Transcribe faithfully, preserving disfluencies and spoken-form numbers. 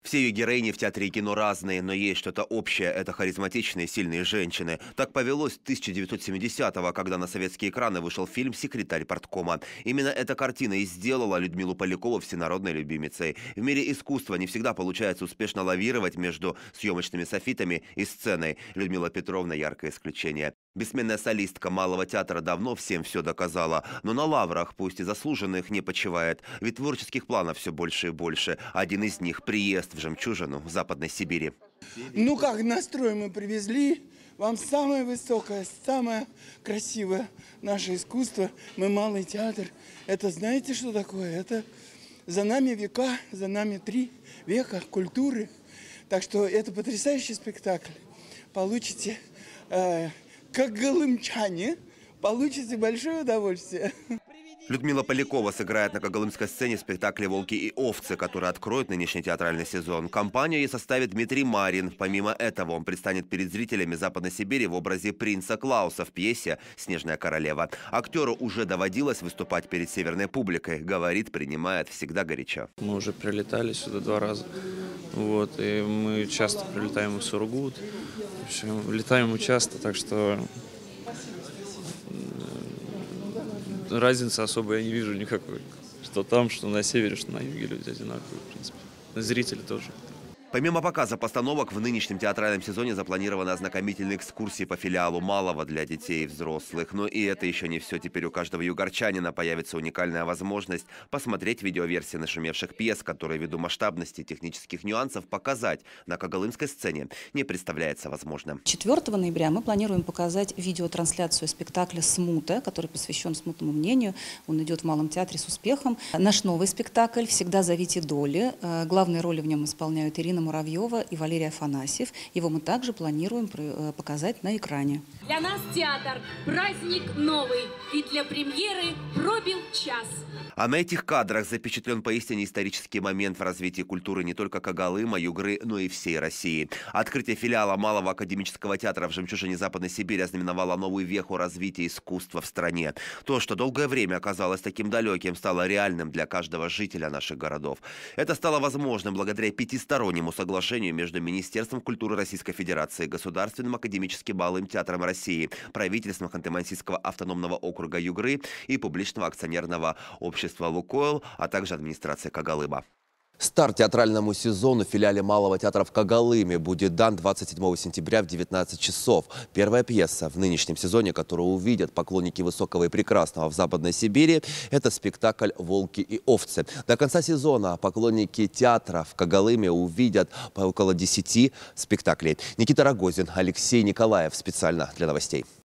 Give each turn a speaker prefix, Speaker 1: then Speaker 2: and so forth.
Speaker 1: Все ее героини в театре и кино разные, но есть что-то общее – это харизматичные, сильные женщины. Так повелось тысяча девятьсот семидесятого, когда на советские экраны вышел фильм «Секретарь парткома». Именно эта картина и сделала Людмилу Полякову всенародной любимицей. В мире искусства не всегда получается успешно лавировать между съемочными софитами и сценой. Людмила Петровна – яркое исключение. Бессменная солистка Малого театра давно всем все доказала, но на лаврах, пусть и заслуженных, не почивает. Ведь творческих планов все больше и больше. Один из них – приезд в «Жемчужину» в Западной Сибири.
Speaker 2: Ну как настрой мы привезли, вам самое высокое, самое красивое наше искусство. Мы Малый театр. Это знаете, что такое? Это за нами века, за нами три века культуры. Так что это потрясающий спектакль. Получите... Э, как голымчане, получите большое удовольствие.
Speaker 1: Людмила Полякова сыграет на когалымской сцене в спектакле «Волки и овцы», который откроет нынешний театральный сезон. Компанию ей составит Дмитрий Марин. Помимо этого, он предстанет перед зрителями Западной Сибири в образе принца Клауса в пьесе «Снежная королева». Актеру уже доводилось выступать перед северной публикой. Говорит, принимает всегда горячо.
Speaker 3: Мы уже прилетали сюда два раза. Вот, и мы часто прилетаем в Сургут. В общем, летаем мы часто, так что разницы особо я не вижу никакой. Что там, что на севере, что на юге люди одинаковые, в принципе. Зрители тоже.
Speaker 1: Помимо показа постановок, в нынешнем театральном сезоне запланированы ознакомительные экскурсии по филиалу Малого для детей и взрослых. Но и это еще не все. Теперь у каждого югорчанина появится уникальная возможность посмотреть видеоверсии нашумевших пьес, которые ввиду масштабности и технических нюансов показать на когалымской сцене не представляется возможным.
Speaker 4: четвёртого ноября мы планируем показать видеотрансляцию спектакля «Смута», который посвящен смутному мнению. Он идет в Малом театре с успехом. Наш новый спектакль «Всегда зовите доли». Главные роли в нем исполняют Ирина Муравьева и Валерий Афанасьев. Его мы также планируем показать на экране.
Speaker 5: Для нас театр – праздник новый, и для премьеры пробил час.
Speaker 1: А на этих кадрах запечатлен поистине исторический момент в развитии культуры не только Когалыма, Югры, но и всей России. Открытие филиала Малого академического театра в «Жемчужине» Западной Сибири ознаменовало новую веху развития искусства в стране. То, что долгое время оказалось таким далеким, стало реальным для каждого жителя наших городов. Это стало возможным благодаря пятистороннему соглашению между Министерством культуры Российской Федерации, Государственным академическим Малым театром России, правительством Ханты-Мансийского автономного округа Югры и публичного акционерного общества «Лукойл», а также администрация Когалыма.
Speaker 6: Старт театральному сезону в филиале Малого театра в Когалыме будет дан двадцать седьмого сентября в девятнадцать часов. Первая пьеса в нынешнем сезоне, которую увидят поклонники высокого и прекрасного в Западной Сибири, это спектакль «Волки и овцы». До конца сезона поклонники театра в Когалыме увидят по около десяти спектаклей. Никита Рогозин, Алексей Николаев. Специально для новостей.